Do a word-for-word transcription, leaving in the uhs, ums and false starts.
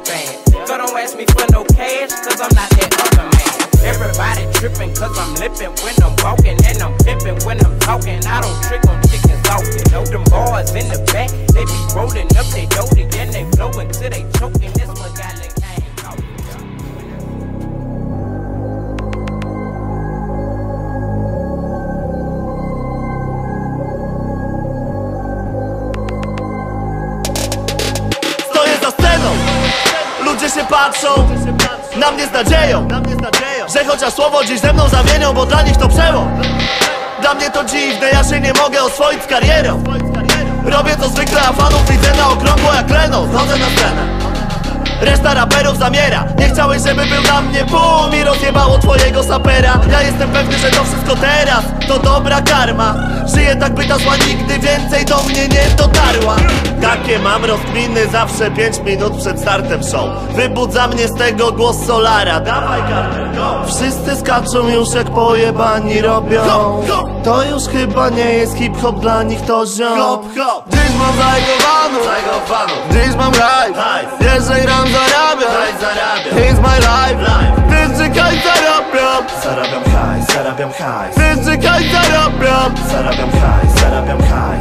fast. So don't ask me for no cash, cause I'm not that other man. Everybody tripping cause I'm lippin' when I'm walking, and I'm pimpin' when I'm talking. I don't trick on chickens often. Know them boys in the back, they be rolling up they doty, then they blowin' till they choking. That's what got they came out. Stoję za sceną, ludzie się patrzą na mnie z nadzieją, że chociaż słowo dziś ze mną zamienią, bo dla nich to przełom. Dla mnie to dziwne, ja się nie mogę oswoić z karierą. Robię to zwykle, a fanów widzę na okrągło jak Leno. Wchodzę na scenę, reszta raperów zamiera. Nie chciałeś, żeby był na mnie boom i rozjebało twojego sapera. Ja jestem pewny, że to wszystko teraz to dobra karma. Żyję tak, by ta zła nigdy więcej do mnie nie dotarła. Takie mam rozkminy zawsze pięć minut przed startem show. Wybudza mnie z tego głos Solara. Dawaj Carter, go! Wszyscy skaczą już jak pojebani robią. Hop, hop. To już chyba nie jest hip-hop, dla nich to ziom. Hop, hop. Dziś mam zajgowaną, dziś mam hype. Jeszcze gram, zarabiam, it's my life, life. Ty czekaj, zarabiam, zarabiam hajs, zarabiam hajs. Ty czekaj, zarabiam, zarabiam hajs, zarabiam hajs.